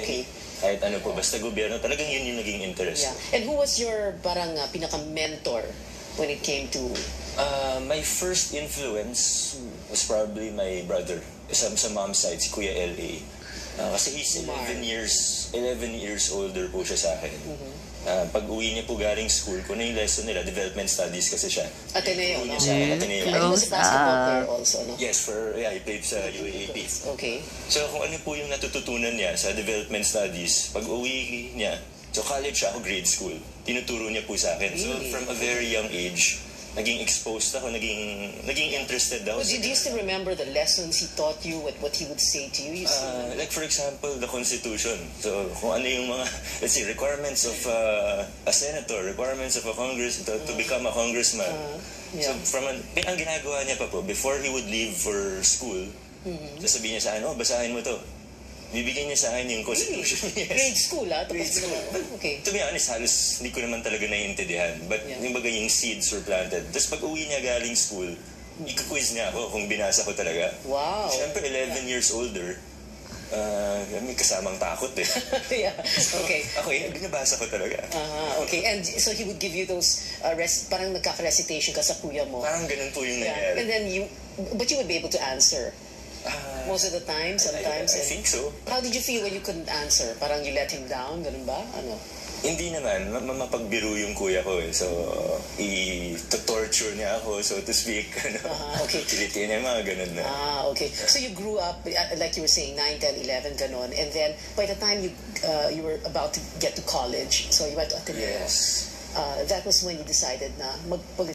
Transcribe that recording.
Okay. Kahit ano po, basta gobyerno, talagang yun yung naging interest. Yeah. And who was your parang pinaka-mentor when it came to... My first influence was probably my brother. Sa mom's side, si Kuya L.A. Kasi he's 11 years older po siya sa akin. Pag uwi niya po galing school, kung ano yung lesson nila, development studies kasi siya. Ateneo, no? Niya sa Ateneo. And he was a basketball player also, no? Yes, he played sa UAAP. Okay. So kung ano po yung natututunan niya sa development studies, pag uwi niya, so college siya, ako grade school, tinuturo niya po sa akin. So from a very young age, naging exposed ako, naging interested ako. Do you still remember the lessons he taught you, what he would say to you? Like for example, the Constitution. So kung ano yung mga, let's say, requirements of a senator, requirements of a congress, to become a congressman. Yeah. So ang ginagawa niya pa po, before he would leave for school, sasabihin niya sa akin, basahin mo to. Bibigyan niya sa akin yung Constitution. Yes. Grade school, Grade school. Okay. To be honest, halos hindi ko naman talaga naiintindihan. But yung baga yung seeds were planted. Tapos pag uwi niya galing school, ikuquiz niya ako kung binasa ko talaga. Wow. Siyempre, 11 years older, may kasamang takot eh. Yeah. Okay. Ako binabasa ko talaga. Okay. And so he would give you those, parang nagkaka-recitation ka sa kuya mo. Parang ganun po yung nangyari. And then but you would be able to answer. Most of the time, sometimes. I think so. How did you feel when you couldn't answer? Parang you let him down, ganun ba? Ano? Hindi naman. Mapagbiro yung kuya ko eh. So, i-torture niya ako, so to speak. Okay. Kilitin niya, mga ganun na. Okay. So you grew up, like you were saying, 9, 10, 11, ganon. And then, by the time you were about to get to college, so you went to Ateneo. Yes. That was when you decided na